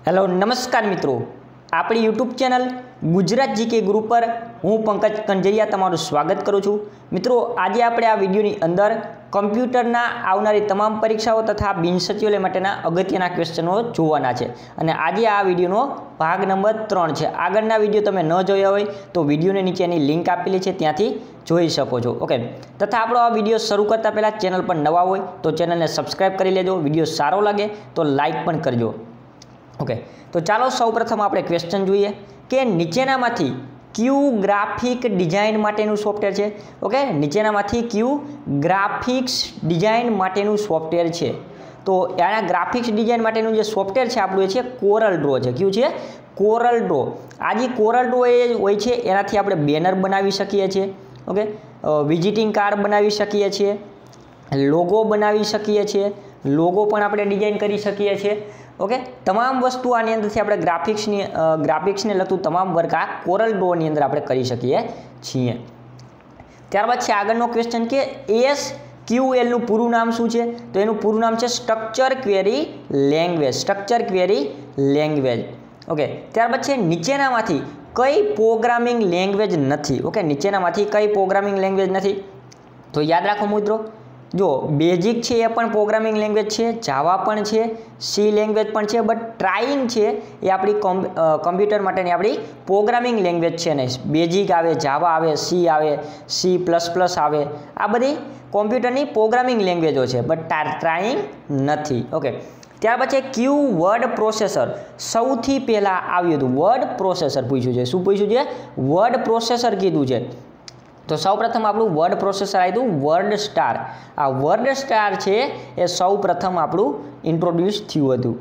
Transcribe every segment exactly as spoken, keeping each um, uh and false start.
Hello नमस्कार मित्रों, अपनी यूट्यूब चैनल गुजरात जीके गुरु पर हूँ पंकज कंजरिया तमारू स्वागत करूँ छूँ। मित्रों, आज आपणे आ विडियोनी अंदर कम्प्यूटरना आवनारी तमाम परीक्षाओं तथा बिन सचिवालय माटेना अगत्यना क्वेश्चनो जोवाना छे अने आजे आ विडियोनो भाग नंबर त्रण छे। आगळना विडियो तमे न जोया होय तो विडियोनी नीचेनी लिंक आपेली छे, त्यांथी जोई शको छो। ओके, तथा आपणो आ विडियो शरू करता पहेला चेनल पर नवा होय तो चेनलने सब्सक्राइब करी लेजो। विडियो सारो लागे तो लाइक पण करजो। ओके, तो चलो सौ प्रथम आपणे क्वेश्चन जोईए के नीचेनामांथी क्यू ग्राफिक डिजाइन माटेनुं सॉफ्टवेर छे। ओके, नीचेनामांथी क्यू ग्राफिक्स डिजाइन माटेनुं सॉफ्टवेर छे। तो आना ग्राफिक्स डिजाइन माटेनुं जे सॉफ्टवेर छे आपणुं ए छे कोरल ड्रो छे। क्यू छे? Corel Draw. आ जे कोरल ड्रो ए होय छे एनाथी आपणे बेनर बनावी शकीए छीए। ओके, विजिटिंग कार्ड बनावी शकीए छीए, लोगो बनावी शकीए छीए, लोगो पण आपणे डिजाइन करी शकीए छीए। ओके, तमाम वस्तु आनी अंदरथी आपणे ग्राफिक्सनी ग्राफिक्सने लगતું તમામ વર્ક આ કોરલ ડ્રોની અંદર આપણે કરી શકીએ છીએ। ત્યારબાદ છે આગળનો ક્વેશ્ચન કે એસ ક્યુ એલ નું પૂરું નામ શું છે? તો એનું પૂરું નામ છે structure query language. Structure query language. Okay, ત્યારબાદ છે નીચેનામાંથી કઈ પ્રોગ્રામિંગ લેંગ્વેજ નથી? ઓકે, નીચેનામાંથી કઈ પ્રોગ્રામિંગ લેંગ્વેજ નથી? તો યાદ રાખો મિત્રો, जो बेजिक है ये पण प्रोग्रामिंग लैंग्वेज है, जावा पण है, सी लैंग्वेज पण है, बट ट्राइंग है ये अपनी कम्प्यूटर माटेनी अपनी प्रोग्रामिंग लैंग्वेज है नहीं। बेजिक आवे, जावा आवे, सी आवे, सी प्लस प्लस आवे, आ बधी कम्प्यूटरनी प्रोग्रामिंग लैंग्वेजो है, बट ट्राइंग नहीं। ओके, त्यार पछी क्यू वर्ड प्रोसेसर सौथी पहला आव्युं हतुं? वर्ड प्रोसेसर पूछ्युं छे। शुं पूछ्युं छे? वर्ड प्रोसेसर कीधुं छे। तो सौ प्रथम आपणुं वर्ड प्रोसेसर आव्युं वर्ड स्टार। आ वर्ड स्टार छे ए सौ प्रथम आपणुं इंट्रोड्यूस थयुं हतुं।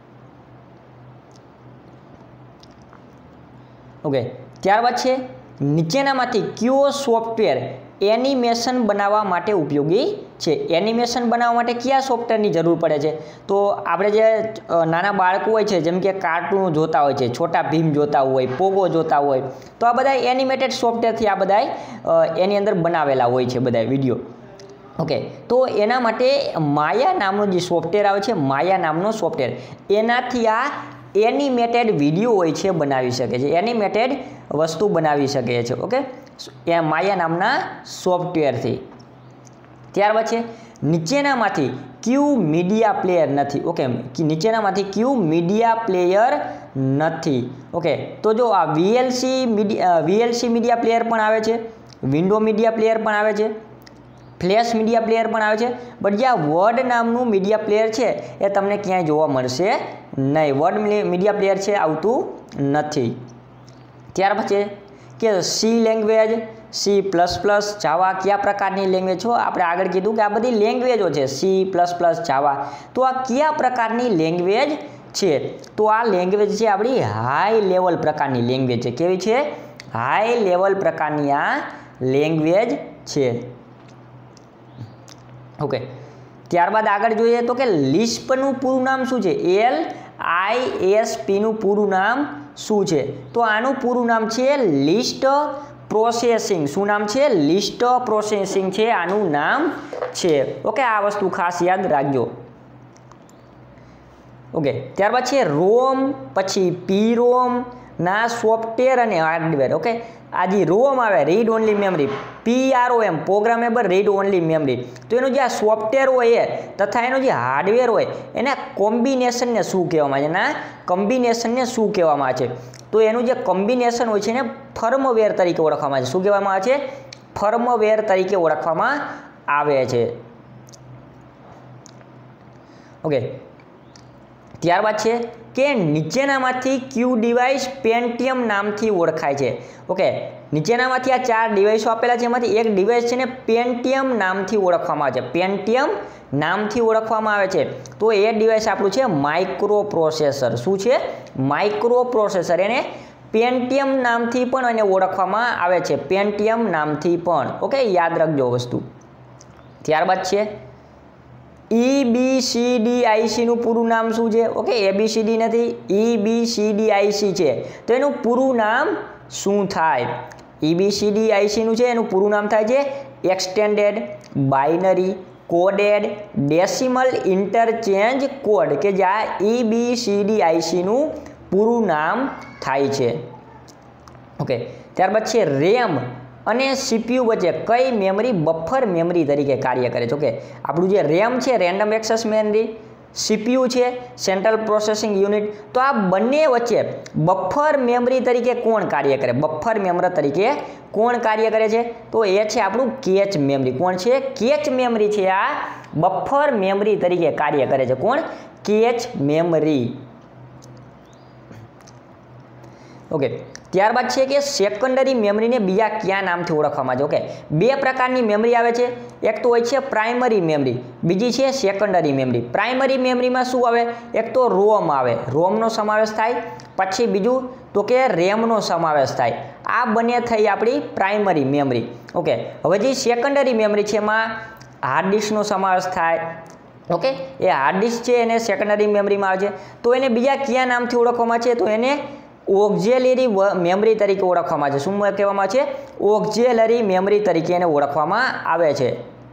ओके, त्यारबाद छे नीचेनामांथी क्यो सॉफ्टवेर एनिमेशन बनाववा माटे उपयोगी छे? एनिमेशन बनाववा माटे क्या सॉफ्टवेरनी जरूर पड़े छे? तो आपणे जे नाना बाळको होय छे, जेम के कार्टून जोता होय छे, छोटा भीम जोता होय, पोगो जोता होय, तो आ बधा एनिमेटेड सॉफ्टवेरथी आ बधा एनी अंदर बनावेला होय छे बधा विडियो। ओके, तो एना माटे माया नामनो जे सॉफ्टवेर आवे छे, माया नामनो सॉफ्टवेर, एनाथी आ एनिमेटेड विडियो होय छे बनावी शके छे, एनिमेटेड वस्तु बनावी शके छे। ओके, ए माया नामना सॉफ्टवेर थी। त्यारबाद छे नीचेनामांथी क्यू मीडिया प्लेयर नथी? ओके, नीचेनामांथी क्यू मीडिया प्लेयर नथी? ओके, तो जो आ VLC media VLC media player पण आवे छे, विंडो मीडिया प्लेयर पण आवे छे, फ्लेश मीडिया प्लेयर पण आवे छे, बट जे वर्ड नामनु मीडिया प्लेयर छे ए तमने क्यांय जोवा मळशे नहीं। वर्ड मीडिया प्लेयर छे आवतुं नथी। त्यार पछी के C language, C plus plus, Java क्या प्रकारनी लैंग्वेज छो? आपणे आगळ कीधुं के आ बधी लैंग्वेजो छे, सी प्लस प्लस, जावा, तो आ क्या प्रकारनी लैंग्वेज छे? तो आ लैंग्वेज छे आपणी हाई लेवल प्रकारनी लैंग्वेज छे। केवी छे? हाई लेवल प्रकारनी आ लैंग्वेज छे। ओके, त्यारबाद आगळ जोईए तो के लिस्पનું પૂરું નામ શું છે? એલ આઈ એસ પી નું પૂરું નામ શું છે? તો આનું પૂરું નામ છે લિસ્ટ પ્રોસેસિંગ। શું નામ છે? લિસ્ટ પ્રોસેસિંગ છે આનું નામ છે। ઓકે, આ વસ્તુ ખાસ યાદ રાખજો। ઓકે, ત્યારબાદ છે રોમ, પછી પી રોમ ના સોફ્ટવેર અને હાર્ડવેર। ઓકે, आ जी रोम आवे read only memory, P R O M programmable read only memory, तो एनु जे सॉफ्टवेर होय तथा एनु जे हार्डवेर होय एना कॉम्बिनेशन ने शुं कहेवामां छे? एना कॉम्बिनेशन ने शुं कहेवामां छे? तो एनु जे कॉम्बिनेशन होय छे ने फर्मवेर तरीके ओळखवामां छे। शुं कहेवामां आवे छे? फर्मवेर तरीके ओळखवामां आवे छे। ओके, त्यारबाद छे के नीचेनामांथी क्यू डिवाइस पेंटियम नामथी ओळखाय छे? ओके, नीचेनामांथी आ चार डिवाइसो आपेला छे, एमांथी एक डिवाइस छे ने पेंटियम नामथी ओळखवामां आवे छे। पेंटियम नामथी ओळखवामां आवे छे, तो ए डिवाइस आपणुं छे माइक्रो प्रोसेसर। शुं छे? Microprocessor. एने पेंटियम नामथी पण एने ओळखवामां आवे छे, पेंटियम नामथी पण। ओके, याद राखजो वस्तु। त्यारबाद छे E B C D I सी નું પૂરું નામ શું છે? Okay, A B C D નથી, E B C D I सी છે, તો એનું પૂરું નામ શું થાય? E B C D I सी નું છે એનું પૂરું નામ થાય છે extended binary coded decimal interchange code કે જ્યાં ઈ બી સી ડી આઈ સીનું પૂરું નામ થાય છે. ઓકે, ત્યારબાદ છે રેમ અને સીપીયુ વચ્ચે કઈ મેમરી બફર મેમરી તરીકે કાર્ય કરે છે. ઓકે, આપણું જે રેમ છે રેન્ડમ એક્સેસ મેમરી, સીપીયુ છે સેન્ટ્રલ પ્રોસેસિંગ યુનિટ, તો આ બંને વચ્ચે બફર મેમરી તરીકે કોણ કાર્ય કરે? બફર મેમરી તરીકે કોણ કાર્ય કરે છે? તો એ છે આપણું કેચ મેમરી. કોણ છે? કેચ મેમરી છે આ બફર મેમરી તરીકે કાર્ય કરે છે. કોણ? Catch memory. ઓકે, ત્યારબાદ છે કે સેકન્ડરી મેમરીને બીજા કયા નામથી ઓળખવામાં આવે છે? ઓકે, બે પ્રકારની મેમરી આવે છે. એક તો હોય છે પ્રાઇમરી મેમરી, બીજી છે સેકન્ડરી મેમરી. પ્રાઇમરી મેમરીમાં શું આવે? એક તો રોમ આવે, રોમનો સમાવેશ થાય. પછી બીજું તો કે રેમનો સમાવેશ થાય. આ બંને થઈ આપણી પ્રાઇમરી મેમરી. ઓકે, હવે જે સેકન્ડરી મેમરી છે એમાં હાર્ડ ડિસ્કનો સમાવેશ થાય. ઓકે, એ હાર્ડ ડિસ્ક છે એને સેકન્ડરી મેમરીમાં આવે છે. તો એને બીજા કયા નામથી ઓળખવામાં છે? તો એને ઓક્ઝિલરી મેમરી તરીકે ઓળખવામાં આવે છે. શું કહેવામાં આવે છે? ઓક્ઝિલરી મેમરી તરીકે એને ઓળખવામાં આવે છે.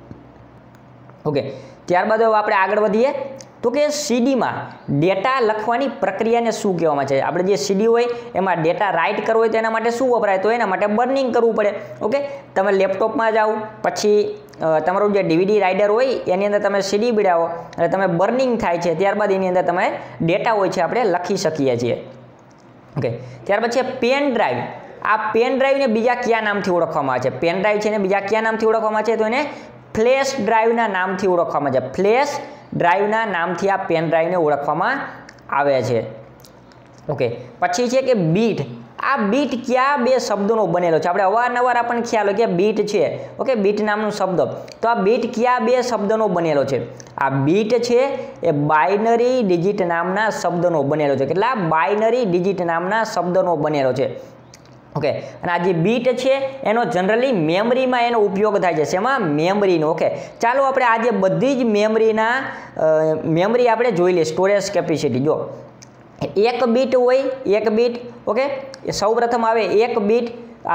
ઓકે, ત્યારબાદ હવે આપણે આગળ વધીએ તો કે સીડીમાં ડેટા લખવાની પ્રક્રિયાને શું કહેવામાં છે? આપણે જે સીડી હોય એમાં ડેટા રાઇટ કરવો હોય તો એના માટે શું વપરાય? તો એના માટે બર્નિંગ કરવું પડે. ઓકે, તમે લેપટોપમાં જાઓ, પછી તમારું જે ડીવીડી રાઇડર હોય એની અંદર તમે સીડી બિડાવો અને તમે બર્નિંગ થાય છે, ત્યારબાદ એની અંદર તમે ડેટા હોય છે આપણે લખી શકીએ છીએ. ઓકે, ત્યાર પછી પેન ડ્રાઈવ. આ પેન ડ્રાઈવને બીજા કયા નામથી ઓળખવામાં આવે છે? પેન ડ્રાઈવ છે એને બીજા કયા નામથી ઓળખવામાં આવે છે? તો એને ફ્લેશ ડ્રાઈવના નામથી ઓળખવામાં આવે છે. ફ્લેશ ડ્રાઈવના નામથી આ પેન ડ્રાઈવને ઓળખવામાં આવે છે. ઓકે, પછી છે કે બીટ. આ બીટ કયા બે શબ્દોનો બનેલો છે? આપણે અવારનવાર આપણને ખ્યાલ હોય કે બીટ છે. ઓકે, બીટ નામનો શબ્દ. તો આ બીટ કયા બે શબ્દોનો બનેલો છે? આ બીટ છે એ બાઇનરી ડિજિટ નામના શબ્દનો બનેલો છે. કેટલા? બાઇનરી ડિજિટ નામના શબ્દનો બનેલો છે. ઓકે, અને આ જે બીટ છે એનો જનરલી મેમરીમાં એનો ઉપયોગ થાય છે. શેમાં? મેમરીનો. ઓકે, ચાલો આપણે આજે બધી જ મેમરીના મેમરી આપણે જોઈ લઈએ. સ્ટોરેજ કેપેસિટી જો એક બીટ હોય, એક બીટ. ઓકે, એ સૌ પ્રથમ આવે એક બીટ.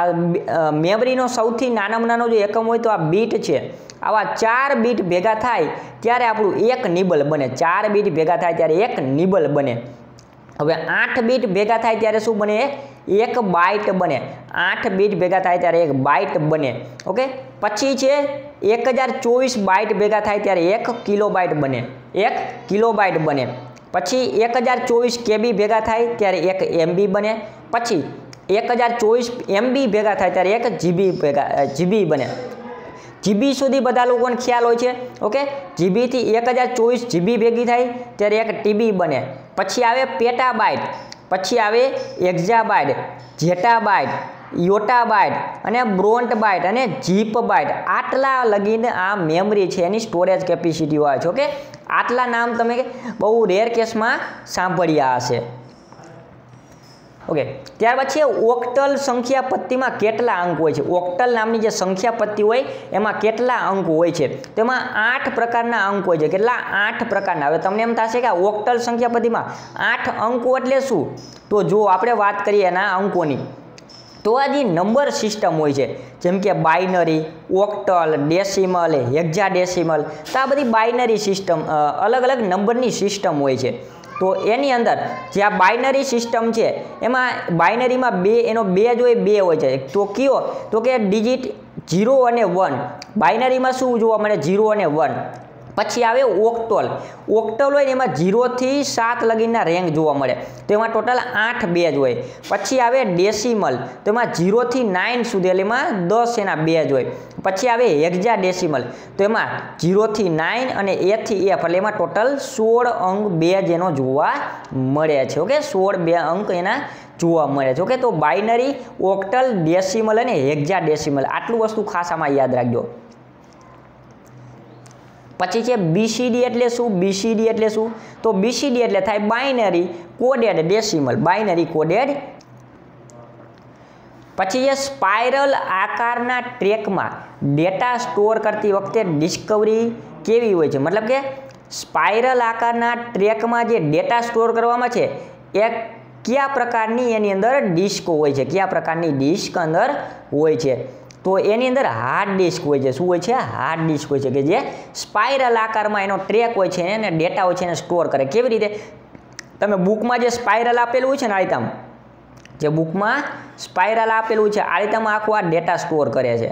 આ મેમરીનો સૌથી નાનામાં નાનો જો એકમ હોય તો આ બીટ છે. આવા ચાર બીટ ભેગા થાય ત્યારે આપણું એક નિબલ બને. ચાર બીટ ભેગા થાય ત્યારે એક નિબલ બને. હવે આઠ બીટ ભેગા થાય ત્યારે શું બને? એક બાઇટ બને. આઠ બીટ ભેગા થાય ત્યારે એક બાઇટ બને. ઓકે, પછી છે એક હજાર ચોવીસ બાઇટ ભેગા થાય ત્યારે એક કિલોબાઇટ બને. એક કિલોબાઇટ બને. પછી એક હજાર ચોવીસ કેબી ભેગા થાય ત્યારે એક એમબી બને. પછી એક હજાર ચોવીસ એમબી ભેગા થાય ત્યારે એક જીબી ભેગા જીબી બને. જીબી સુધી બધા લોકોને ખ્યાલ હોય છે. ઓકે, જીબીથી એક હજાર ચોવીસ જીબી ભેગી થાય ત્યારે એક ટીબી બને. પછી આવે પેટાબાઇટ, પછી આવે એક્ઝાબાઇટ, જેટાબાઇટ, યોટાબાઇટ અને બ્રોન્ટબાઇટ અને જીપબાઇટ. આટલા લગીને આ મેમરી છે એની સ્ટોરેજ કેપેસિટી હોય છે. ઓકે, આટલા નામ તમે બહુ રેર કેસમાં સાંભળ્યા હશે. ઓકે, ત્યારબાદ છે ઓક્ટલ સંખ્યા પત્તીમાં કેટલા અંક હોય છે? ઓક્ટલ નામની જે સંખ્યા પત્તી હોય એમાં કેટલા અંક હોય છે? તેમાં આઠ પ્રકારના અંક હોય છે. કેટલા? આઠ પ્રકારના. હવે તમને એમ થશે કે આ ઓક્ટલ સંખ્યા પત્તીમાં આઠ અંકો એટલે શું? તો જો આપણે વાત કરીએ એના અંકોની, તો આ જે નંબર સિસ્ટમ હોય છે જેમ કે બાઇનરી, ઓક્ટલ, ડેસિમલ, હેક્સાડેસિમલ, તો આ બધી બાઇનરી સિસ્ટમ અલગ અલગ નંબરની સિસ્ટમ હોય છે. તો એની અંદર જે આ બાઇનરી સિસ્ટમ છે એમાં બાઇનરીમાં બે એનો બે જ હોય, બે હોય છે. તો કયો? તો કે ડિજિટ ઝીરો અને વન. બાઇનરીમાં શું જોવા મળે? ઝીરો અને વન. પછી આવે ઓક્ટલ. ઓક્ટલ હોય ને એમાં ઝીરોથી સાત લગીનના રેન્ક જોવા મળે. તો એમાં ટોટલ આઠ બેજ હોય. પછી આવે ડેસિમલ. તો એમાં ઝીરોથી નાઇન સુધી એટલે એમાં દસ એના બેજ હોય. પછી આવે હેક્સાડેસિમલ. તો એમાં ઝીરોથી નાઇન અને એથી એફ એટલે એમાં ટોટલ સોળ અંક બેજ એનો જોવા મળે છે. ઓકે, સોળ બે અંક એના જોવા મળે છે. ઓકે, તો બાઇનરી, ઓક્ટલ, ડેસિમલ અને હેક્સાડેસિમલ આટલું વસ્તુ ખાસ આમાં યાદ રાખજો. પછી છે બીસીડી એટલે શું? બીસીડી એટલે શું? તો બીસીડી એટલે થાય binary coded decimal. Binary coded. પછી છે સ્પાઇરલ આકારના ટ્રેકમાં ડેટા સ્ટોર કરતી વખતે ડિસ્કવરી કેવી હોય છે? મતલબ કે સ્પાઇરલ આકારના ટ્રેકમાં જે ડેટા સ્ટોર કરવામાં છે એ કયા પ્રકારની એની અંદર ડિસ્ક હોય છે? કયા પ્રકારની ડિસ્ક અંદર હોય છે? તો એની અંદર હાર્ડ ડિસ્ક હોય છે. શું હોય છે? હાર્ડ ડિસ્ક હોય છે કે જે સ્પાઇરલ આકારમાં એનો ટ્રેક હોય છે અને ડેટા હોય છે એને સ્ટોર કરે. કેવી રીતે? તમે બુકમાં જે સ્પાઇરલ આપેલું હોય છે ને આ રીતમાં, જે બુકમાં સ્પાઇરલ આપેલું હોય છે આ રીતમાં આખું આ ડેટા સ્ટોર કરે છે.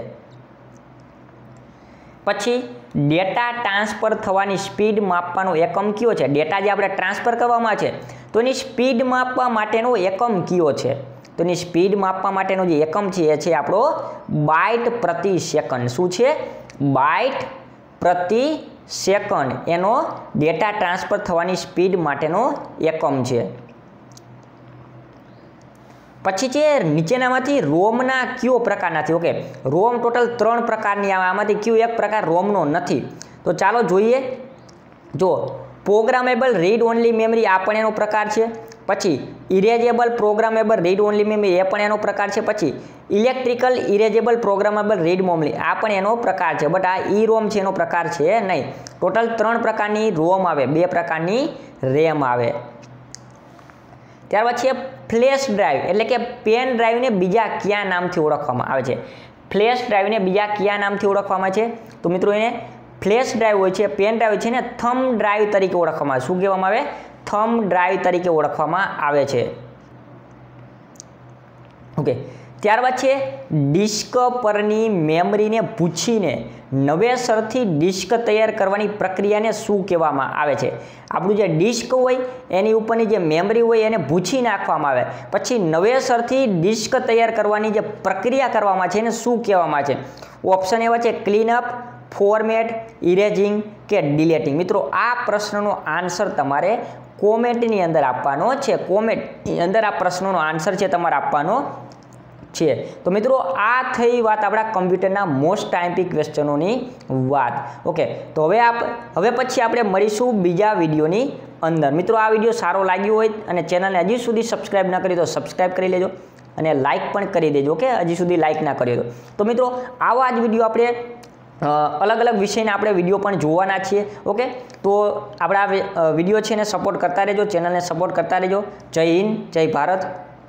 પછી ડેટા ટ્રાન્સફર થવાની સ્પીડ માપવાનો એકમ કયો છે? ડેટા જે આપણે ટ્રાન્સફર કરવામાં છે તો એની સ્પીડ માપવા માટેનો એકમ કયો છે? તો એની સ્પીડ માપવા માટેનો જે એકમ છે એ છે આપણો બાઇટ પ્રતિ સેકન્ડ. શું છે? બાઇટ પ્રતિ સેકન્ડ એનો ડેટા ટ્રાન્સફર થવાની સ્પીડ માટેનો એકમ છે. પછી છે નીચેનામાંથી રોમના કયો પ્રકાર નથી? ઓકે, રોમ ટોટલ ત્રણ પ્રકારની આવે, આમાંથી કયો એક પ્રકાર રોમનો નથી? તો ચાલો જોઈએ. જો પ્રોગ્રામેબલ રીડ ઓનલી મેમરી આ પણ એનો પ્રકાર છે. પછી erasable programmable read only memory એ પણ એનો પ્રકાર છે. પછી electrical erasable programmable read memory આ પણ એનો પ્રકાર છે. બટ આ ઈ રોમ છે એનો પ્રકાર છે નહીં. ટોટલ ત્રણ પ્રકારની રોમ આવે, બે પ્રકારની રેમ આવે. ત્યારબાદ છે ફ્લેશ ડ્રાઈવ, એટલે કે પેન ડ્રાઈવને બીજા કયા નામથી ઓળખવામાં આવે છે? ફ્લેશ ડ્રાઈવને બીજા કયા નામથી ઓળખવામાં આવે છે? તો મિત્રો એને ફ્લેશ ડ્રાઈવ હોય છે, પેન ડ્રાઈવ છે ને થંબ ડ્રાઈવ તરીકે ઓળખવામાં આવે. શું કહેવામાં આવે? થંબ ડ્રાઈવ તરીકે ઓળખવામાં આવે છે. ઓકે, ત્યારબાદ છે ડિસ્ક પરની મેમરીને પૂછીને નવેસરથી ડિસ્ક તૈયાર કરવાની પ્રક્રિયાને શું કહેવામાં આવે છે? આપણું જે ડિસ્ક હોય એની ઉપરની જે મેમરી હોય એને ભૂંચી નાખવામાં આવે, પછી નવેસરથી ડિસ્ક તૈયાર કરવાની જે પ્રક્રિયા કરવામાં છે એને શું કહેવામાં આવે છે? ઓપ્શન એવા છે ક્લીનઅપ, ફોર્મેટ, ઇરેઝિંગ કે ડિલેટિંગ. મિત્રો આ પ્રશ્નનો આન્સર તમારે કોમેન્ટની અંદર આપવાનો છે. કોમેન્ટની અંદર આ પ્રશ્નનો આન્સર છે તમારે આપવાનો છે. તો મિત્રો આ થઈ વાત આપણા કમ્પ્યુટરના મોસ્ટ આઈએમપી ક્વેશ્ચનોની વાત. ઓકે, તો હવે આપ હવે પછી આપણે મળીશું બીજા વિડીયોની અંદર. મિત્રો આ વિડીયો સારો લાગ્યો હોય અને ચેનલને હજી સુધી સબસ્ક્રાઈબ ના કરી તો સબસ્ક્રાઈબ કરી લેજો અને લાઇક પણ કરી દેજો. ઓકે, હજી સુધી લાઇક ના કર્યો તો મિત્રો આવા જ વિડીયો આપણે અલગ અલગ વિષયના આપણે વિડીયો પણ જોવાના છીએ. ઓકે, તો આપણા વિડીયો છે એને સપોર્ટ કરતા રહેજો, ચેનલને સપોર્ટ કરતા રહેજો. જય હિન્દ, જય ભારત.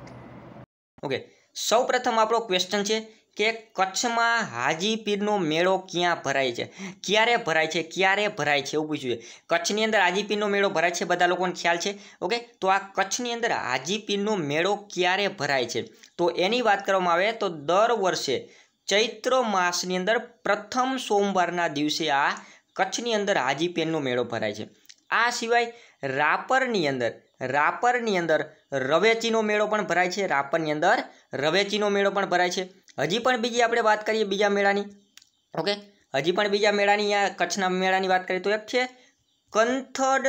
ઓકે, સૌ પ્રથમ આપણો ક્વેશ્ચન છે કે કચ્છમાં હાજી પીરનો મેળો ક્યાં ભરાય છે? ક્યારે ભરાય છે? ક્યારે ભરાય છે એવું પૂછ્યું છે. કચ્છની અંદર હાજી પીરનો મેળો ભરાય છે, બધા લોકોને ખ્યાલ છે. ઓકે, તો આ કચ્છની અંદર હાજી પીરનો મેળો ક્યારે ભરાય છે? તો એની વાત કરવામાં આવે તો દર વર્ષે ચૈત્ર માસની અંદર પ્રથમ સોમવારના દિવસે આ કચ્છની અંદર હાજી પીરનો મેળો ભરાય છે. આ સિવાય રાપરની અંદર રાપરની અંદર રવેચીનો મેળો પણ ભરાય છે. રાપરની અંદર રવેચીનો મેળો પણ ભરાય છે. હજી પણ બીજી આપણે વાત કરીએ બીજા મેળાની. ઓકે, હજી પણ બીજા મેળાની આ કચ્છના મેળાની વાત કરીએ તો એક છે કંથડ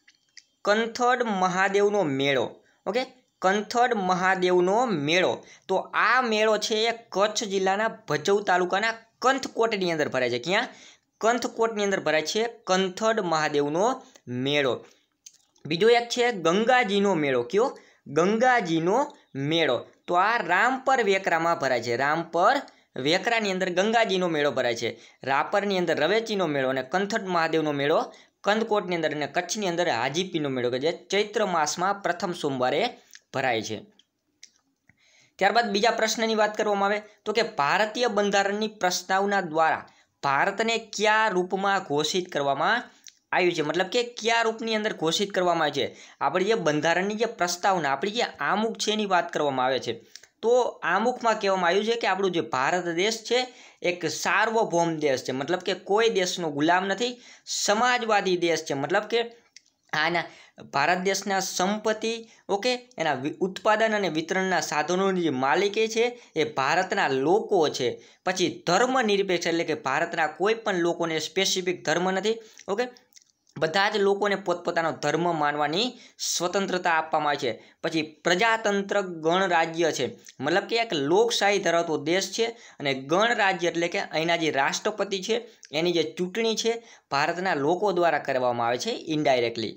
કંથડ મહાદેવનો મેળો. ઓકે, કંથડ મહાદેવનો મેળો. તો આ મેળો છે એ કચ્છ જિલ્લાના ભચાઉ તાલુકાના કંથકોટની અંદર ભરાય છે. ક્યાં? કંથકોટની અંદર ભરાય છે કંથડ મહાદેવનો મેળો. બીજો એક છે ગંગાજીનો મેળો. કયો? ગંગાજીનો મેળો. તો આ રામપર વેકરામાં ભરાય છે. રામપર વેકરાની અંદર ગંગાજીનો મેળો ભરાય છે. રાપરની અંદર રવેચીનો મેળો અને કંથડ મહાદેવનો મેળો કંથકોટની અંદર અને કચ્છની અંદર હાજીપીરનો મેળો કે જે ચૈત્ર માસમાં પ્રથમ સોમવારે ભરાય છે. ત્યારબાદ બીજા પ્રશ્નની વાત કરવામાં આવે તો કે ભારતીય બંધારણની પ્રસ્તાવના દ્વારા ભારતને કયા રૂપમાં ઘોષિત કરવામાં આવ્યું છે? મતલબ કે કયા રૂપની અંદર ઘોષિત કરવામાં આવે છે? આપણી જે બંધારણની જે પ્રસ્તાવના આપણી જે આમુખ છે એની વાત કરવામાં આવે છે. તો આમુખમાં કહેવામાં આવ્યું છે કે આપણું જે ભારત દેશ છે એક સાર્વભૌમ દેશ છે. મતલબ કે કોઈ દેશનો ગુલામ નથી, સમાજવાદી દેશ છે. મતલબ કે આના ભારત દેશના સંપત્તિ ઓકે એના ઉત્પાદન અને વિતરણના સાધનોની જે માલિકી છે એ ભારતના લોકો છે. પછી ધર્મ નિરપેક્ષ એટલે કે ભારતના કોઈ પણ લોકોને સ્પેસિફિક ધર્મ નથી. ઓકે, બધા જ લોકોને પોતપોતાનો ધર્મ માનવાની સ્વતંત્રતા આપવામાં આવે છે. પછી પ્રજાતંત્ર ગણરાજ્ય છે. મતલબ કે એક લોકશાહી ધરાવતો દેશ છે અને ગણરાજ્ય એટલે કે અહીંના જે રાષ્ટ્રપતિ છે એની જે ચૂંટણી છે ભારતના લોકો દ્વારા કરવામાં આવે છે ઇનડાયરેક્ટલી.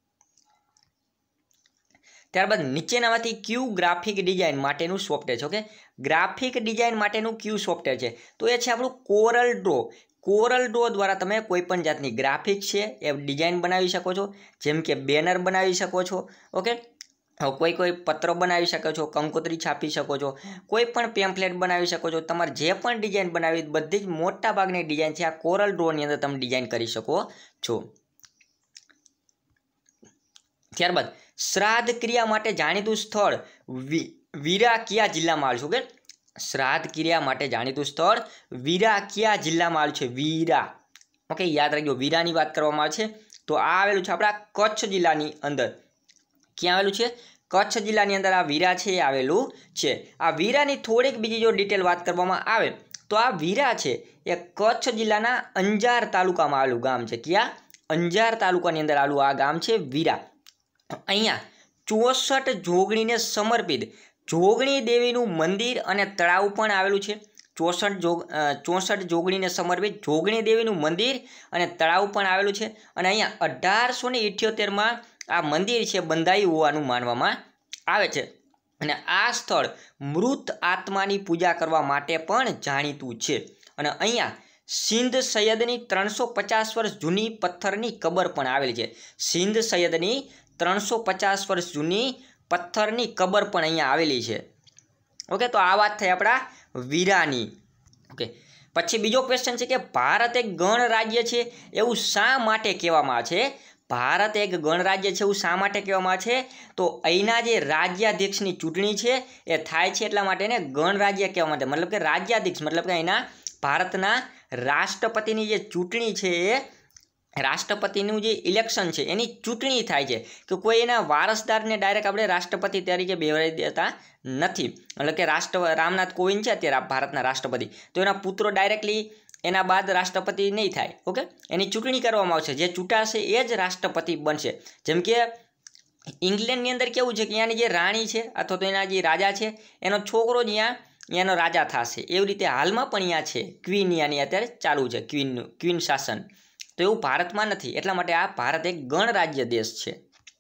ત્યારબાદ નીચેનામાંથી ક્યુ ગ્રાફિક ડિઝાઇન માટેનું સોફ્ટવેર છે? ઓકે, ગ્રાફિક ડિઝાઇન માટેનું ક્યુ સોફ્ટવેર છે? તો એ છે આપણું કોરલ ડ્રો. કોરલ ડ્રો દ્વારા તમે કોઈ પણ જાતની ગ્રાફિક છે એ ડિઝાઇન બનાવી શકો છો. જેમ કે બેનર બનાવી શકો છો. ઓકે, કોઈ કોઈ પત્રો બનાવી શકો છો, કંકોત્રી છાપી શકો છો, કોઈ પણ પેમ્ફલેટ બનાવી શકો છો, તમારે જે પણ ડિઝાઇન બનાવી બધી જ મોટા ભાગની ડિઝાઇન છે આ કોરલ ડ્રોની અંદર તમે ડિઝાઇન કરી શકો છો. ત્યારબાદ શ્રાદ્ધ ક્રિયા માટે જાણીતું સ્થળ વીરા કયા જિલ્લામાં આવેલું છે? ઓકે, શ્રાદ્ધ ક્રિયા માટે જાણીતું સ્થળ વીરા કયા જિલ્લામાં આવેલું છે? વીરા. ઓકે, યાદ રાખજો, વીરાની વાત કરવામાં આવે છે તો આ આવેલું છે આપણા કચ્છ જિલ્લાની અંદર. ક્યાં આવેલું છે? કચ્છ જિલ્લાની અંદર આ વીરા છે એ આવેલું છે. આ વીરાની થોડીક બીજી જો ડિટેલ વાત કરવામાં આવે તો આ વીરા છે એ કચ્છ જિલ્લાના અંજાર તાલુકામાં આવેલું ગામ છે. ક્યાં? અંજાર તાલુકાની અંદર આવેલું આ ગામ છે વીરા. અહીંયા ચોસઠ જોગણીને સમર્પિત જોગણી દેવીનું મંદિર અને તળાવ પણ આવેલું છે. ચોસઠ જોગ ચોસઠ જોગણીને સમર્પિત જોગણી દેવીનું મંદિર અને તળાવ પણ આવેલું છે. અને અહીંયા અઢારસો ને ઇઠ્યોતેરમાં આ મંદિર છે બંધાયું હોવાનું માનવામાં આવે છે. અને આ સ્થળ મૃત આત્માની પૂજા કરવા માટે પણ જાણીતું છે. અને અહીંયા સિંધ સૈયદની ત્રણસો પચાસ વર્ષ જૂની પથ્થરની કબર પણ આવેલી છે. સિંધ સૈયદની ત્રણસો પચાસ વર્ષ જૂની પથ્થરની કબર પણ અહીંયા આવેલી છે. ઓકે, તો આ વાત થઈ આપણા વીરાની. ઓકે, પછી બીજો ક્વેશ્ચન છે કે ભારત એક ગણરાજ્ય છે એવું શા માટે કહેવામાં આવે છે? ભારત એક ગણરાજ્ય છે એવું શા માટે કહેવામાં આવે છે? તો અહીંના જે રાજ્યાધીશની ચૂંટણી છે એ થાય છે એટલા માટે એને ગણરાજ્ય કહેવામાં આવે. મતલબ કે રાજ્યાધીશ મતલબ કે અહીંના ભારતના રાષ્ટ્રપતિની જે ચૂંટણી છે એ રાષ્ટ્રપતિનું જે ઇલેક્શન છે એની ચૂંટણી થાય છે કે કોઈ એના વારસદારને ડાયરેક્ટ આપણે રાષ્ટ્રપતિ તરીકે બેવડાવી દેતા નથી. એટલે કે રાષ્ટ્ર રામનાથ કોવિંદ છે અત્યારે ભારતના રાષ્ટ્રપતિ, તો એના પુત્રો ડાયરેક્ટલી એના બાદ રાષ્ટ્રપતિ નહીં થાય. ઓકે, એની ચૂંટણી કરવામાં આવશે, જે ચૂંટાશે એ જ રાષ્ટ્રપતિ બનશે. જેમ કે ઇંગ્લેન્ડની અંદર કેવું છે કે અહીંયાની જે રાણી છે અથવા તો એના જે રાજા છે એનો છોકરો જ અહીંયા અહીંયાનો રાજા થશે. એવી રીતે હાલમાં પણ અહીંયા છે ક્વીન, અહીંયાની અત્યારે ચાલુ છે ક્વીનનું ક્વીન શાસન. તો એવું ભારતમાં નથી, એટલા માટે આ ભારત એક ગણરાજ્ય દેશ છે.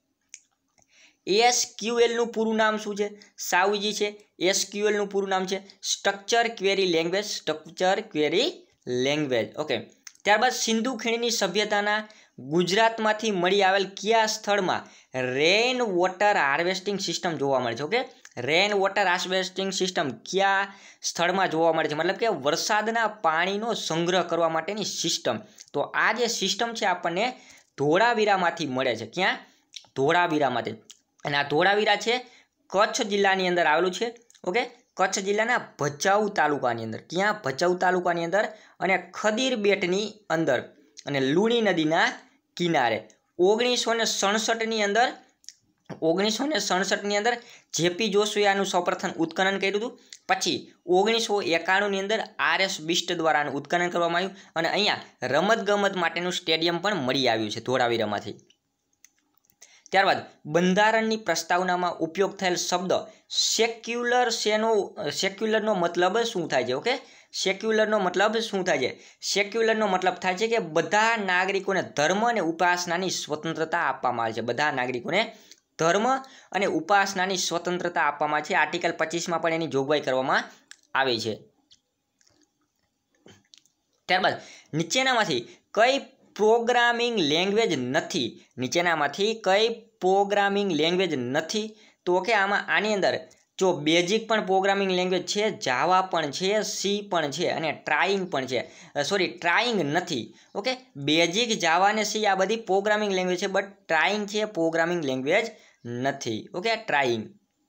એસક્યુએલનું પૂરું નામ શું છે? સાવજી છે. એસક્યુએલનું પૂરું નામ છે structure query language. Structure query language. Okay, ત્યારબાદ સિંધુ ખીણની સભ્યતાના ગુજરાતમાંથી મળી આવેલ કયા સ્થળમાં રેન વોટર હાર્વેસ્ટિંગ સિસ્ટમ જોવા મળે છે? Okay, rain water harvesting system કયા સ્થળમાં જોવા મળે છે? મતલબ કે વરસાદના પાણીનો સંગ્રહ કરવા માટેની સિસ્ટમ. તો આ જે સિસ્ટમ છે આપણને ધોળાવીરામાંથી મળે છે. ક્યાં? ધોળાવીરામાંથી. અને આ ધોળાવીરા છે કચ્છ જિલ્લાની અંદર આવેલું છે. ઓકે, કચ્છ જિલ્લાના ભચાઉ તાલુકાની અંદર. ક્યાં? ભચાઉ તાલુકાની અંદર અને ખદીર બેટની અંદર અને લુણી નદીના કિનારે. ઓગણીસો ને સડસઠની અંદર ઓગણીસો ને સડસઠની અંદર જેપી જોશીએ આનું સૌપ્રથમ ઉત્ખનન કર્યું હતું. પછી ઓગણીસો એકાણુંની અંદર આર એસ બિસ્ટ દ્વારા આનું ઉત્ખનન કરવામાં આવ્યું અને અહીંયા રમતગમત માટેનું સ્ટેડિયમ પણ મળી આવ્યું છે ધોળાવીરામાંથી. ત્યારબાદ બંધારણની પ્રસ્તાવનામાં ઉપયોગ થયેલ શબ્દ સેક્યુલર શેનો સેક્યુલરનો મતલબ શું થાય છે? ઓકે, સેક્યુલરનો મતલબ શું થાય છે? સેક્યુલરનો મતલબ થાય છે કે બધા નાગરિકોને ધર્મ અને ઉપાસનાની સ્વતંત્રતા આપવામાં આવે છે. બધા નાગરિકોને ધર્મ અને ઉપાસનાની સ્વતંત્રતા આપવામાં આવે છે. આર્ટિકલ પચીસમાં પણ એની જોગવાઈ કરવામાં આવી છે. ત્યારબાદ નીચેનામાંથી કઈ પ્રોગ્રામિંગ લેંગ્વેજ નથી? નીચેનામાંથી કઈ પ્રોગ્રામિંગ લેંગ્વેજ નથી? તો ઓકે, આમાં આની અંદર જો બેઝિક પણ પ્રોગ્રામિંગ લેંગ્વેજ છે, જાવા પણ છે, સી પણ છે અને ટ્રાઇંગ પણ છે. સોરી, ટ્રાઇંગ નથી. ઓકે, બેઝિક, જાવા અને સી આ બધી પ્રોગ્રામિંગ લેંગ્વેજ છે, બટ ટ્રાઇંગ છે પ્રોગ્રામિંગ લેંગ્વેજ નથી. Okay, trying.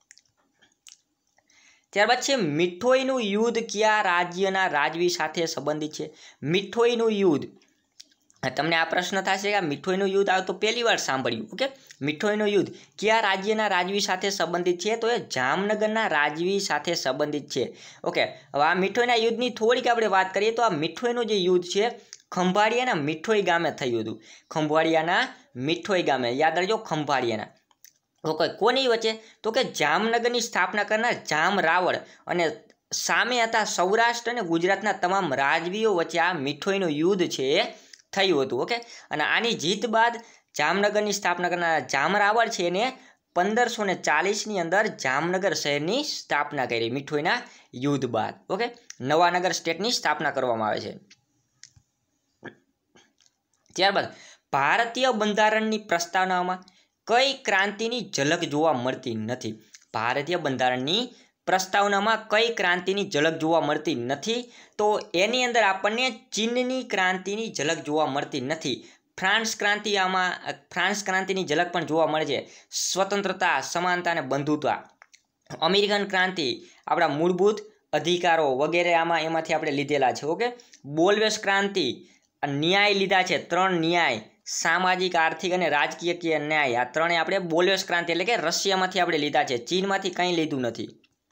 ત્યારબાદ છે મીઠોઈનું યુદ્ધ કયા રાજ્યના રાજવી સાથે સંબંધિત છે? મીઠોઈનું યુદ્ધ, તમને આ પ્રશ્ન થશે કે મીઠોઈનું યુદ્ધ આવે તો પહેલી વાર સાંભળ્યું. ઓકે, મીઠોઈનું યુદ્ધ કયા રાજ્યના રાજવી સાથે સંબંધિત છે? તો એ જામનગરના રાજવી સાથે સંબંધિત છે. ઓકે, હવે આ મીઠોઈના યુદ્ધની થોડીક આપણે વાત કરીએ તો આ મીઠોઈનું જે યુદ્ધ છે ખંભાળિયાના મીઠોઈ ગામે થયું હતું. ખંભાળિયાના મીઠોઈ ગામે, યાદ રાખજો, ખંભાળિયાના. ઓકે, કોની વચ્ચે? તો કે જામનગરની સ્થાપના કરનાર જામ રાવળ અને સામે હતા સૌરાષ્ટ્ર અને ગુજરાતના તમામ રાજવીઓ વચ્ચે આ મીઠોઈનું યુદ્ધ છે એ થયું હતું. ઓકે, અને આની જીત બાદ જામનગરની સ્થાપના કરનાર જામ રાવળ છે એને પંદરસો ને ચાલીસની અંદર જામનગર શહેરની સ્થાપના કરી મીઠોઈના યુદ્ધ બાદ. ઓકે, નવાનગર સ્ટેટની સ્થાપના કરવામાં આવે છે. ત્યારબાદ ભારતીય બંધારણની પ્રસ્તાવનામાં કઈ ક્રાંતિની ઝલક જોવા મળતી નથી? ભારતીય બંધારણની પ્રસ્તાવનામાં કઈ ક્રાંતિની ઝલક જોવા મળતી નથી? તો એની અંદર આપણને ચીનની ક્રાંતિની ઝલક જોવા મળતી નથી. ફ્રાન્સ ક્રાંતિ આમાં ફ્રાન્સ ક્રાંતિની ઝલક પણ જોવા મળે છે. સ્વતંત્રતા, સમાનતા અને બંધુતા. અમેરિકન ક્રાંતિ આપણા મૂળભૂત અધિકારો વગેરે આમાં એમાંથી આપણે લીધેલા છે. ઓકે, બોલ્વેસ ક્રાંતિ ન્યાય લીધા છે, ત્રણ ન્યાય, સામાજિક, આર્થિક અને રાજકીય ન્યાય. આ ત્રણે આપણે બોલ્વેસ ક્રાંતિ એટલે કે રશિયામાંથી આપણે લીધા છે, ચીનમાંથી કંઈ લીધું નથી.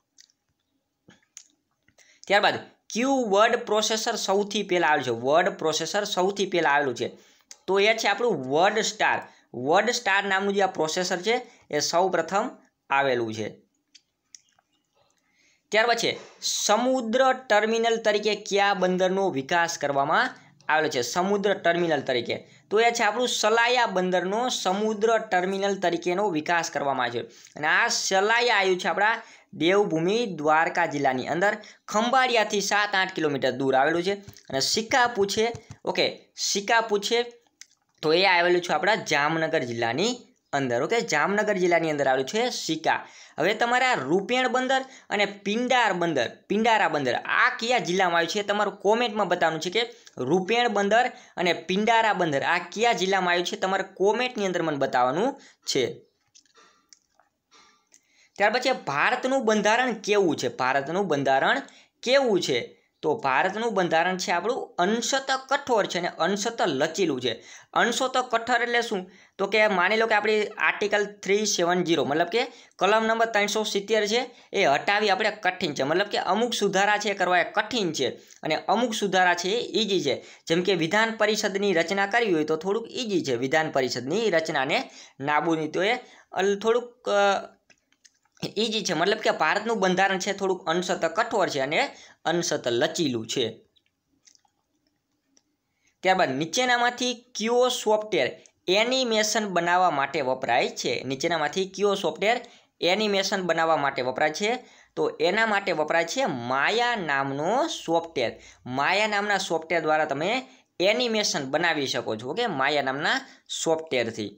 ત્યારબાદ ક્યુ વર્ડ પ્રોસેસર સૌથી પહેલા આવેલું છે? વર્ડ પ્રોસેસર સૌથી પહેલા આવેલું છે તો એ છે આપણું વર્ડ સ્ટાર. વર્ડ સ્ટાર નામનું જે આ પ્રોસેસર છે એ સૌ પ્રથમ આવેલું છે. ત્યાર પછી સમુદ્ર ટર્મિનલ તરીકે કયા બંદરનો વિકાસ કરવામાં આવેલો છે? સમુદ્ર ટર્મિનલ તરીકે તો એ છે આપણું સલાયા બંદરનો સમુદ્ર ટર્મિનલ તરીકેનો વિકાસ કરવામાં આવ્યો છે. અને આ સલાયા આવ્યું છે આપણા દેવભૂમિ દ્વારકા જિલ્લાની અંદર, ખંભાળિયાથી સાત આઠ કિલોમીટર દૂર આવેલું છે. અને સિક્કાપુ છે, ઓકે, સિક્કાપુ છે તો એ આવેલું છે આપણા જામનગર જિલ્લાની અંદર. ઓકે, જામનગર જિલ્લાની અંદર આવેલું છે સિક્કા. હવે તમારા રૂપેણ બંદર અને પિંડાર બંદર, પિંડારા બંદર આ કયા જિલ્લામાં આવ્યું છે? તમારું કોમેન્ટમાં બતાવવાનું છે કે રૂપેણ બંદર અને પિંડારા બંદર આ કયા જિલ્લામાં આવ્યું છે? તમારે કોમેન્ટની અંદર મને બતાવવાનું છે. ત્યાર પછી ભારતનું બંધારણ કેવું છે? ભારતનું બંધારણ કેવું છે? તો ભારતનું બંધારણ છે આપણું અંશતઃ કઠોર છે અને અંશતઃ લચીલું છે. અંશતઃ કઠોર એટલે શું? તો કે માની લો કે આપણી આર્ટિકલ થ્રી સેવન ઝીરો મતલબ કે કલમ નંબર ત્રણસો સિત્તેર છે એ હટાવી આપણે કઠિન છે, મતલબ કે અમુક સુધારા છે કરવા એ કઠિન છે અને અમુક સુધારા છે એ ઇઝી છે. જેમ કે વિધાન પરિષદની રચના કરવી હોય તો થોડુંક ઇઝી છે, વિધાન પરિષદની રચનાને નાબૂદી તો એ થોડુંક ઇઝી છે. મતલબ કે ભારતનું બંધારણ છે થોડુંક અંશતઃ કઠોર છે અને અંશતઃ લચીલું છે. ત્યારબાદ નીચેનામાંથી કયો સોફ્ટવેર એનિમેશન બનાવવા માટે વપરાય છે? નીચેનામાંથી કયો સોફ્ટવેર એનિમેશન બનાવવા માટે વપરાય છે? તો એના માટે વપરાય છે માયા નામનો સોફ્ટવેર. માયા નામના સોફ્ટવેર દ્વારા તમે એનિમેશન બનાવી શકો છો. ઓકે, માયા નામના સોફ્ટવેરથી.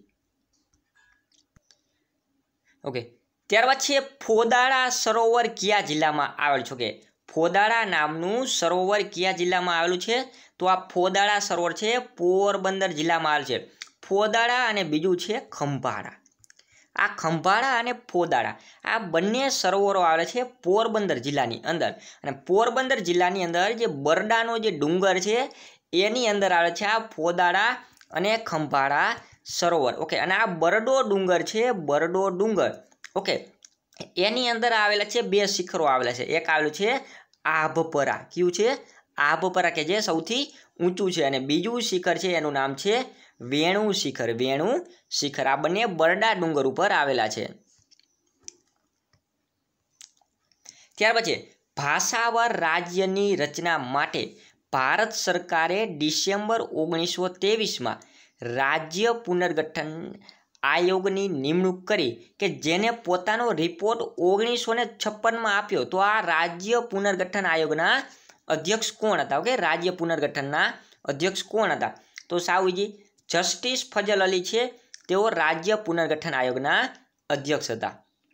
ઓકે, ત્યારબાદ છે ફોદાળા સરોવર કયા જિલ્લામાં આવેલું છે? કે ફોદાળા નામનું સરોવર કયા જિલ્લામાં આવેલું છે? તો આ ફોદાળા સરોવર છે પોરબંદર જિલ્લામાં આવેલું છે. ફોદાળા અને બીજું છે ખંભાળા. આ ખંભાળા અને ફોદાળા આ બંને સરોવરો આવે છે પોરબંદર જિલ્લાની અંદર. અને પોરબંદર જિલ્લાની અંદર જે બરડાનો જે ડુંગર છે એની અંદર આવે છે આ ફોદાળા અને ખંભાળા સરોવર. ઓકે, અને આ બરડો ડુંગર છે, બરડો ડુંગર, ઓકે, એની અંદર આવેલા છે બે શિખરો આવેલા છે. એક આવેલું છે આભપરા, કયું છે? આભપરા, કે જે સૌથી ઊંચું છે. અને બીજું શિખર છે એનું નામ છે વેણુ શિખર, વેણુ શિખર. આ બંને બરડા ડુંગર ઉપર આવેલા છે. ત્યાર પછી ભાષાવાર રાજ્યની રચના માટે ભારત સરકારે ડિસેમ્બર ઓગણીસો ત્રેવીસમાં રાજ્ય પુનર્ગઠન આયોગની નિમણૂક કરી કે જેને પોતાનો રિપોર્ટ ઓગણીસો ને છપ્પનમાં આપ્યો. તો આ રાજ્ય પુનર્ગઠન આયોગના અધ્યક્ષ કોણ હતા? ઓકે, રાજ્ય પુનર્ગઠનના અધ્યક્ષ કોણ હતા? તો સાવજી જસ્ટિસ ફજલ અલી છે, તેઓ રાજ્ય પુનર્ગઠન આયોગના અધ્યક્ષ હતા.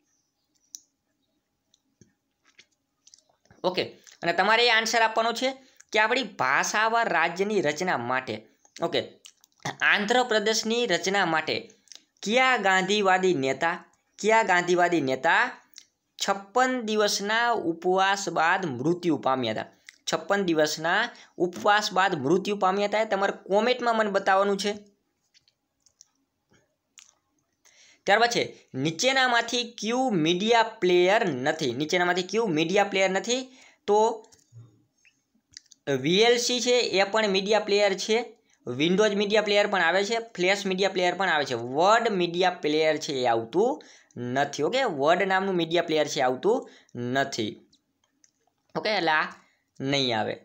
ઓકે, અને તમારે એ આન્સર આપવાનો છે કે આપણી ભાષાવાર રાજ્યની રચના માટે, ઓકે, આંધ્રપ્રદેશની રચના માટે કયા ગાંધીવાદી નેતા કયા ગાંધીવાદી નેતા છપ્પન દિવસના ઉપવાસ બાદ મૃત્યુ પામ્યા હતા? છપ્પન દિવસના ઉપવાસ બાદ મૃત્યુ પામ્યા હતા. તમારે કોમેન્ટમાં મને બતાવવાનું છે. ત્યાર પછી નીચેનામાંથી કયું મીડિયા પ્લેયર નથી? નીચેનામાંથી કયું મીડિયા પ્લેયર નથી? તો વીએલસી છે એ પણ મીડિયા પ્લેયર છે, વિન્ડોઝ મીડિયા પ્લેયર પણ આવે છે, ફ્લેશ મીડિયા પ્લેયર પણ આવે છે. વર્ડ મીડિયા પ્લેયર છે એ આવતું નથી. ઓકે, વર્ડ નામનું મીડિયા પ્લેયર છે આવતું નથી. ઓકે, એટલે આ નહીં આવે.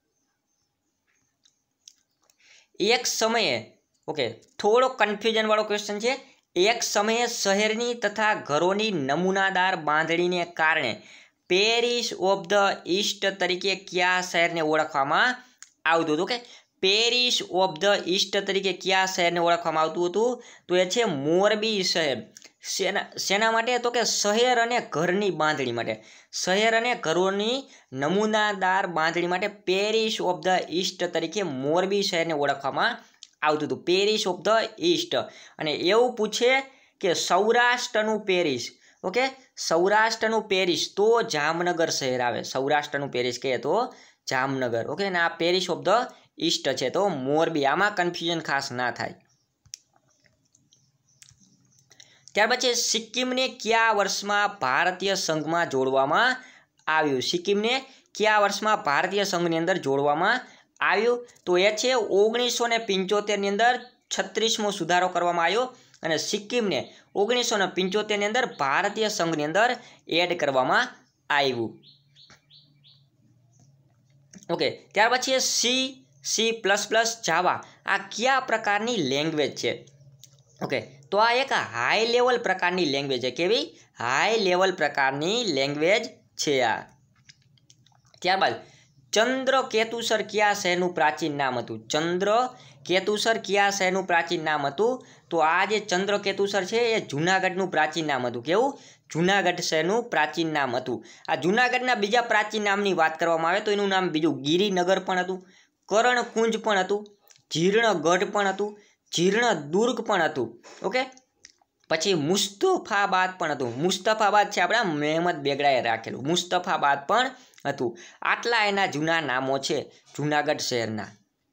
એક સમયે, ઓકે, થોડો કન્ફ્યુઝન વાળો ક્વેશ્ચન છે. એક સમયે શહેરની તથા ઘરોની નમૂનાદાર બાંધણીને કારણે પેરિસ ઓફ ધ ઈસ્ટ તરીકે કયા શહેરને ઓળખવામાં આવતું હતું? કે પેરિસ ઓફ ધ ઈસ્ટ તરીકે કયા શહેરને ઓળખવામાં આવતું હતું? તો એ છે મોરબી શહેર. શેના શેના માટે? તો કે શહેર અને ઘરની બાંધણી માટે. શહેર અને ઘરોની નમૂનાદાર બાંધણી માટે પેરિસ ઓફ ધ ઈસ્ટ તરીકે મોરબી શહેરને ઓળખવામાં આવતું હતું. Paris of the East. અને એવું પૂછે કે સૌરાષ્ટ્રનું પેરિસ, ઓકે, સૌરાષ્ટ્રનું પેરિસ તો જામનગર શહેર આવે. સૌરાષ્ટ્રનું પેરિસ કહે તો જામનગર. ઓકે, અને આ પેરિસ ઓફ ધ ઈસ્ટ છે તો મોરબી. આમાં કન્ફ્યુઝન ખાસ ના થાય. ત્યાર પછી સિક્કિમને કયા વર્ષમાં ભારતીય સંઘમાં જોડવામાં આવ્યું? સિક્કિમને કયા વર્ષમાં ભારતીય સંઘની અંદર જોડવામાં આવ્યું? તો એ છે ઓગણીસો ને પંચોતેરની અંદર છત્રીસમો સુધારો કરવામાં આવ્યો અને સિક્કિમને ઓગણીસો ને પંચોતેરની અંદર ભારતીય સંઘની અંદર એડ કરવામાં આવ્યું. ઓકે, ત્યાર પછી C C plus plus Java આ કયા પ્રકારની લેંગ્વેજ છે? ઓકે, તો આ એક હાઈ લેવલ પ્રકારની લેંગ્વેજ છે. કેવી? હાઈ લેવલ પ્રકારની લેંગ્વેજ છે આ. ત્યારબાદ ચંદ્રકેતુસર કયા શહેરનું પ્રાચીન નામ હતું? ચંદ્રકેતુસર કયા શહેરનું પ્રાચીન નામ હતું? તો આ જે ચંદ્રકેતુસર છે એ જૂનાગઢનું પ્રાચીન નામ હતું. કેવું? જૂનાગઢ શહેરનું પ્રાચીન નામ હતું. આ જૂનાગઢના બીજા પ્રાચીન નામની વાત કરવામાં આવે તો એનું નામ બીજું ગિરિનગર પણ હતું, કરણકુંજ પણ હતું, જીર્ણગઢ પણ હતું, જીર્ણદુર્ગ પણ હતું. ઓકે, પછી મુસ્તફાબાદ પણ હતું. મુસ્તફાબાદ છે આપણા મહેમદ બેગડાએ રાખેલું. મુસ્તફાબાદ પણ હતું. આટલા એના જૂના નામો છે જૂનાગઢ શહેરના.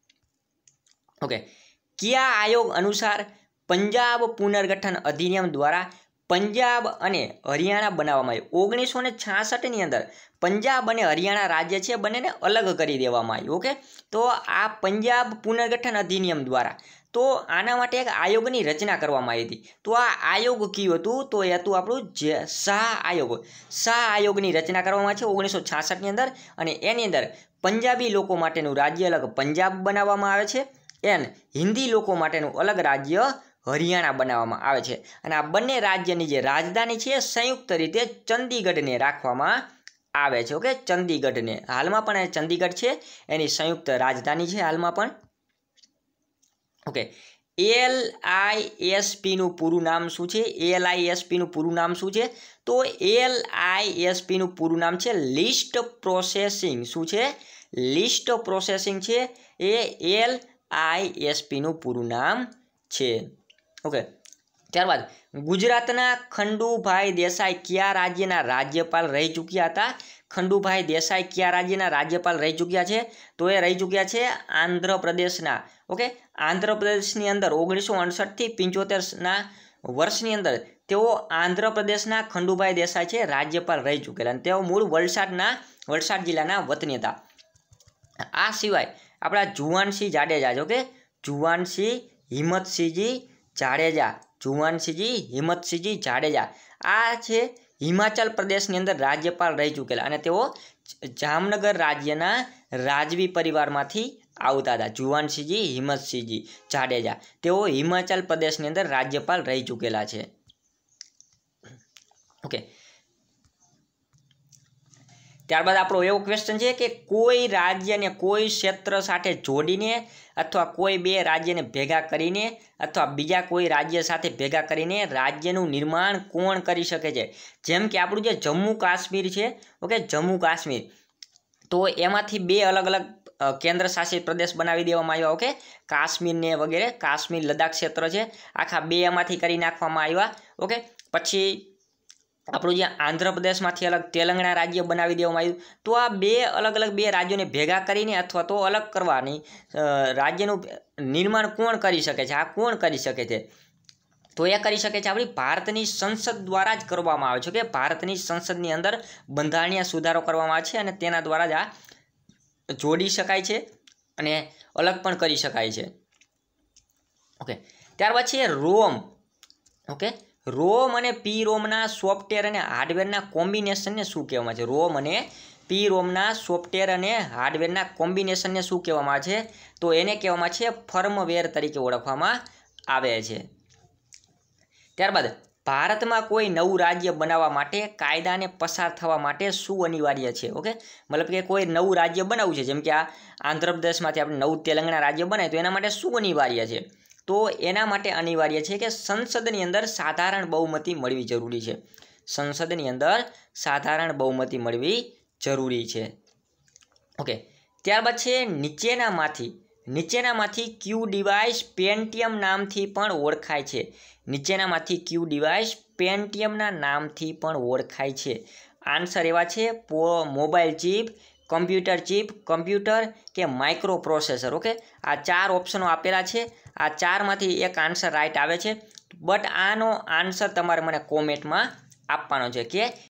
ઓકે, કયા આયોગ અનુસાર પંજાબ પુનર્ગઠન અધિનિયમ દ્વારા પંજાબ અને હરિયાણા બનાવવામાં આવ્યું? ઓગણીસો ને છાસઠની અંદર પંજાબ અને હરિયાણા રાજ્ય છે બંનેને અલગ કરી દેવામાં આવ્યું. ઓકે, તો આ પંજાબ પુનર્ગઠન અધિનિયમ દ્વારા તો આના માટે એક આયોગની રચના કરવામાં આવી હતી. તો આ આયોગ કયું હતું? તો એ હતું આપણું જે શાહ આયોગ. શાહ આયોગની રચના કરવામાં છે ઓગણીસો છાસઠની અંદર અને એની અંદર પંજાબી લોકો માટેનું રાજ્ય અલગ પંજાબ બનાવવામાં આવે છે એન હિન્દી લોકો માટેનું અલગ રાજ્ય હરિયાણા બનાવવામાં આવે છે. અને આ બંને રાજ્યની જે રાજધાની છે સંયુક્ત રીતે ચંદીગઢને રાખવામાં આવે છે. ઓકે, ચંદીગઢને હાલમાં પણ ચંદીગઢ છે એની સંયુક્ત રાજધાની છે હાલમાં પણ. ઓકે, એલ આઈ એસ પીનું પૂરું નામ શું છે? એલ આઈ એસ પીનું પૂરું નામ શું છે? તો એલ આઈ એસ પીનું પૂરું નામ છે લિસ્ટ પ્રોસેસિંગ. શું છે? લિસ્ટ પ્રોસેસિંગ છે એ એલ આઈ એસ પીનું પૂરું નામ છે. ઓકે, ત્યારબાદ ગુજરાતના ખંડુભાઈ દેસાઈ કયા રાજ્યના રાજ્યપાલ રહી ચૂક્યા હતા? ખંડુભાઈ દેસાઈ કયા રાજ્યના રાજ્યપાલ રહી ચૂક્યા છે? તો એ રહી ચૂક્યા છે આંધ્રપ્રદેશના. ઓકે, આંધ્રપ્રદેશની અંદર ઓગણીસો અડસઠથી પંચોતેરના વર્ષની અંદર તેઓ આંધ્રપ્રદેશના ખંડુભાઈ દેસાઈ છે રાજ્યપાલ રહી ચૂકેલા અને તેઓ મૂળ વલસાડના વલસાડ જિલ્લાના વતની હતા. આ સિવાય આપણા જુવાનસિંહ જાડેજા છે. ઓકે, જુવાનસિંહ હિંમતસિંહજી જાડેજા જુવાનસિંહજી હિંમતસિંહજી જાડેજા આ છે હિમાચલ પ્રદેશની અંદર રાજ્યપાલ રહી ચૂકેલા અને તેઓ જામનગર રાજ્યના રાજવી પરિવારમાંથી આવતા હતા. જુવાનસિંહજી હિંમતસિંહજી જાડેજા તેઓ હિમાચલ પ્રદેશની અંદર રાજ્યપાલ રહી ચૂકેલા છે. ઓકે, ત્યારબાદ આપણો એવો ક્વેશ્ચન છે કે કોઈ રાજ્યને કોઈ ક્ષેત્ર સાથે જોડીને અથવા કોઈ બે રાજ્યને ભેગા કરીને અથવા બીજા કોઈ રાજ્ય સાથે ભેગા કરીને રાજ્યનું નિર્માણ કોણ કરી શકે છે? જેમ કે આપણું જે જમ્મુ કાશ્મીર છે. ઓકે, જમ્મુ કાશ્મીર તો એમાંથી બે અલગ અલગ કેન્દ્ર શાસિત પ્રદેશ બનાવી દેવામાં આવ્યા. ઓકે, કાશ્મીરને વગેરે કાશ્મીર લદ્દાખ ક્ષેત્ર છે આખા બે એમાંથી કરી નાખવામાં આવ્યા. ઓકે, પછી આપણું જે આંધ્રપ્રદેશમાંથી અલગ તેલંગાણા રાજ્ય બનાવી દેવામાં આવ્યું. તો આ બે અલગ અલગ બે રાજ્યોને ભેગા કરીને અથવા તો અલગ કરવાની રાજ્યનું નિર્માણ કોણ કરી શકે છે? આ કોણ કરી શકે છે? તો એ કરી શકે છે આપણી ભારતની સંસદ દ્વારા જ કરવામાં આવે છે. કે ભારતની સંસદની અંદર બંધારણીય સુધારો કરવામાં આવે છે અને તેના દ્વારા જ આ જોડી શકાય છે અને અલગ પણ કરી શકાય છે. ઓકે, ત્યાર પછી રોમ. ઓકે, રોમ અને પી રોમના સોફ્ટવેર અને હાર્ડવેરના કોમ્બિનેશનને શું કહેવામાં આવે છે? રોમ અને પી રોમના સોફ્ટવેર અને હાર્ડવેરના કોમ્બિનેશનને શું કહેવામાં આવે છે? તો એને કહેવામાં આવે છે ફર્મવેર તરીકે ઓળખવામાં આવે છે. ત્યારબાદ ભારતમાં કોઈ નવું રાજ્ય બનાવવા માટે કાયદાને પસાર થવા માટે શું અનિવાર્ય છે? ઓકે, મતલબ કે કોઈ નવું રાજ્ય બનાવવું છે, જેમ કે આ આંધ્રપ્રદેશમાંથી આપણે નવું તેલંગાણા રાજ્ય બનાય તો એના માટે શું અનિવાર્ય છે? તો એના માટે અનિવાર્ય છે કે સંસદની અંદર સાધારણ બહુમતી મળવી જરૂરી છે. સંસદની અંદર સાધારણ બહુમતી મળવી જરૂરી છે. ઓકે, ત્યારબાદ છે નીચેનામાંથી નીચેનામાંથી ક્યુ ડિવાઇસ પેન્ટિયમ નામથી પણ ઓળખાય છે. નીચેનામાંથી ક્યુ ડિવાઇસ પેન્ટિયમના નામથી પણ ઓળખાય છે. આન્સર એવા છે mobile chip, computer chip, computer કે માઇક્રો પ્રોસેસર. ઓકે, આ ચાર ઓપ્શનો આપેલા છે. આ ચારમાંથી એક આન્સર રાઈટ આવે છે, બટ આનો આન્સર તમારે મને કોમેન્ટમાં આપવાનો છે કે